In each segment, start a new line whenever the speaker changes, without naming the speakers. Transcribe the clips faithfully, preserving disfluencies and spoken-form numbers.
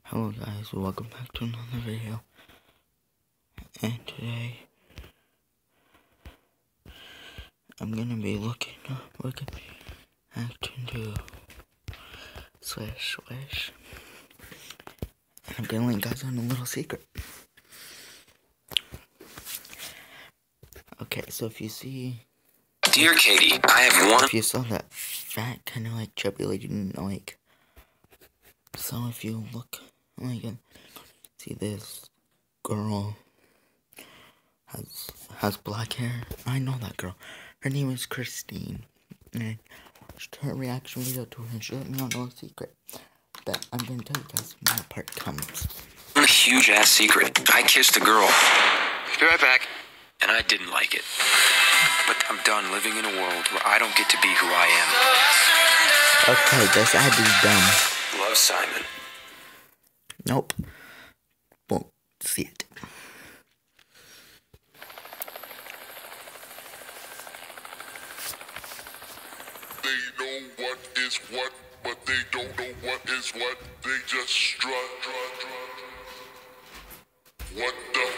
Hello guys, welcome back to another video. And today I'm gonna be looking looking back into swish swish. And I'm gonna let you guys on a little secret. Okay, so if you see
Dear Katie, I have one
if you saw that fat kinda like chubby lady, like so if you look like see this girl has has black hair. I know that girl. Her name is Christine. And I watched her reaction video to her and she let me on a secret. But I'm gonna tell you guys when that part comes.
a huge ass secret. I kissed a girl. Be right back. And I didn't like it. But I'm done living in a world where I don't get to be who I am.
Okay, this ad is dumb.
Love, Simon.
Nope. Won't see it.
They know what is what, but they don't know what is what. They just strut. What the?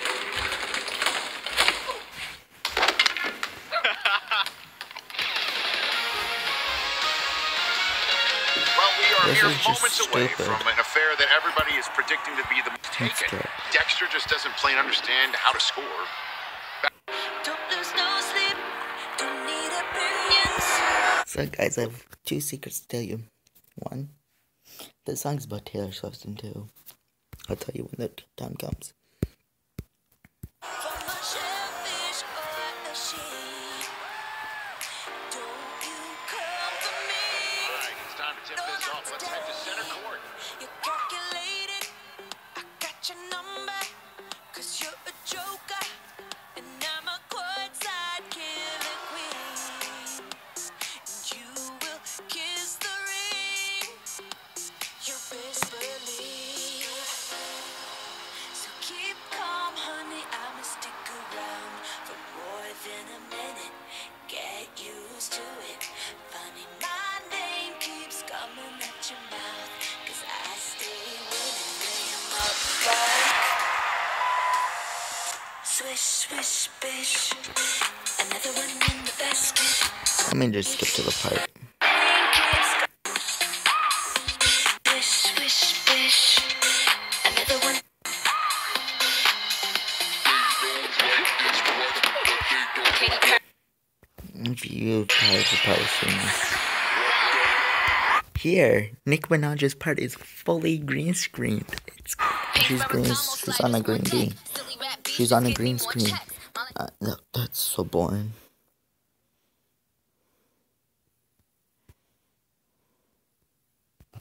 Well, we are
This
mere
is just
moments away
stupid.
from an affair that everybody is predicting to be the most
Let's
taken.
go.
Dexter just doesn't plain understand how to score.
Don't lose no sleep, don't need opinions.
So guys, I have two secrets to tell you. One, the song's about Taylor Swift, and two, I'll tell you when the time comes.
From a shellfish or a sheep, don't you come for me.
All right, it's time to tip
No,
this
not
off. Let's head to center
today.
court.
You're calculated, I got your number, cause you're a joker, and I'm a courtside killer queen. And you will kiss the ring, you best believe. So keep calm, honey, I'ma stick around for more than a minute. Get used to it. Funny, my name keeps coming at your mouth, cause I stay winning. Name up like swish, swish, bish. Another one in the basket.
Let me just skip to the part.
Swish, swish, bish. Another one.
If you guys are probably seeing this. Here, Nicki Minaj's part is fully green screened. It's, she's green. She's on a green bean. She's on a green screen. Uh, that, that's so boring.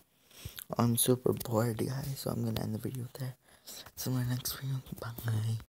I'm super bored, guys, so I'm gonna end the video there. See you in my next video. Bye.